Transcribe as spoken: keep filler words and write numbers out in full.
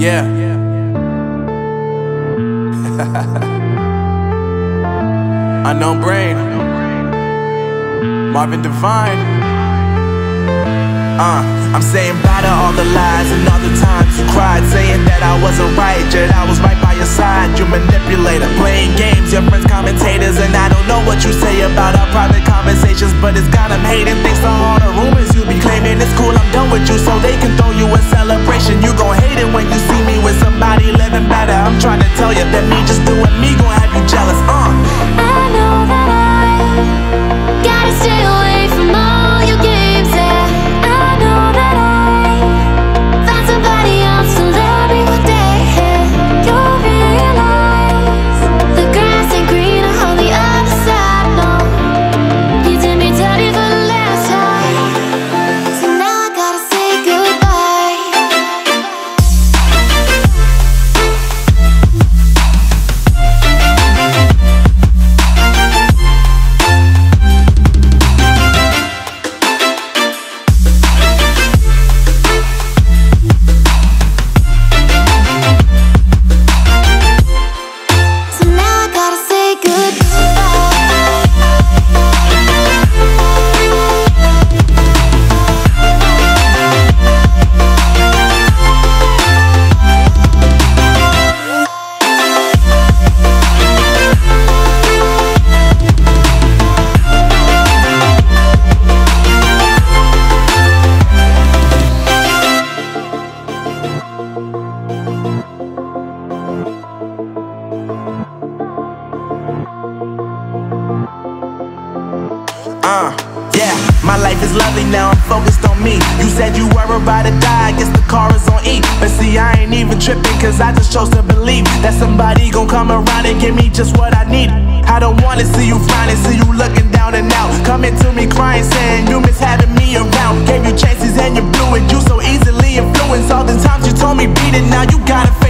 Yeah. Unknown Brain, Marvin Divine. Uh, I'm saying bye to all the lies and all the times you cried, saying that I wasn't right, yet I was right by your side. You manipulator, playing games, your friends commentators, and I don't know what you say about our private conversations, but it's got them hating. Thanks to all the rumors you be claiming. It's cool, I'm done with you, so they can throw you a celebration. You gon' hate it when you see me with somebody living better. I'm trying to tell you that me just doing me gon' have you jealous. Uh. I know that I gotta stay away from all your games, yeah. I know that I found somebody else to love me one day, yeah. You'll realize the grass ain't greener on the other side, no. You did me dirty for the last time, so now I gotta say goodbye. So now I gotta say Uh, yeah, my life is lovely now, I'm focused on me. You said you were about to die, I guess the car is on E. But see, I ain't even tripping, cause I just chose to believe that somebody gon' come around and give me just what I need. I don't wanna see you finding, see you looking down and out, coming to me crying, saying you miss having me around. Gave you chances and you blew it, you so easily influenced. All the times you told me beat it, now you gotta